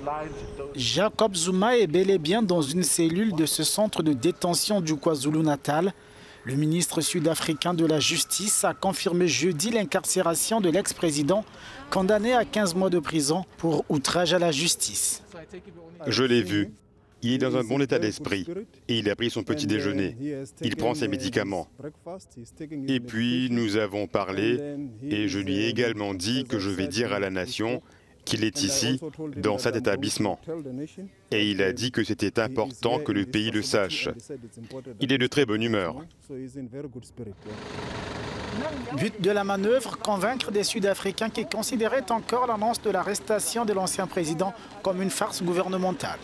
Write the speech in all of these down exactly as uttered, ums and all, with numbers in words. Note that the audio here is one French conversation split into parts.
Jacob Zuma est bel et bien dans une cellule de ce centre de détention du KwaZulu-Natal. Le ministre sud-africain de la Justice a confirmé jeudi l'incarcération de l'ex-président condamné à quinze mois de prison pour outrage à la justice. Je l'ai vu. Il est dans un bon état d'esprit et il a pris son petit déjeuner. Il prend ses médicaments. Et puis nous avons parlé et je lui ai également dit que je vais dire à la nation qu'il est ici, dans cet établissement. Et il a dit que c'était important que le pays le sache. Il est de très bonne humeur. But de la manœuvre, convaincre des Sud-Africains qui considéraient encore l'annonce de l'arrestation de l'ancien président comme une farce gouvernementale.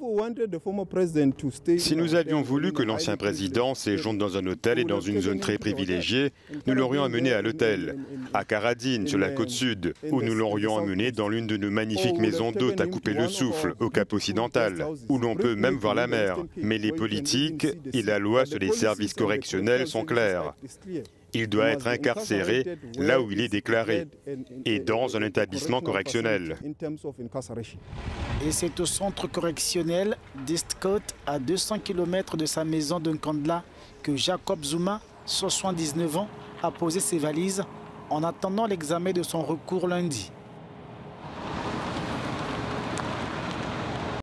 Si nous avions voulu que l'ancien président séjourne dans un hôtel et dans une zone très privilégiée, nous l'aurions amené à l'hôtel, à Karadine, sur la côte sud, ou nous l'aurions amené dans l'une de nos magnifiques maisons d'hôtes à couper le souffle, au Cap Occidental, où l'on peut même voir la mer. Mais les politiques et la loi sur les services correctionnels sont clairs. Il doit être incarcéré là où il est déclaré et dans un établissement correctionnel. Et c'est au centre correctionnel d'Estcourt, à deux cents kilomètres de sa maison de Nkandla, que Jacob Zuma, soixante-dix-neuf ans, a posé ses valises en attendant l'examen de son recours lundi.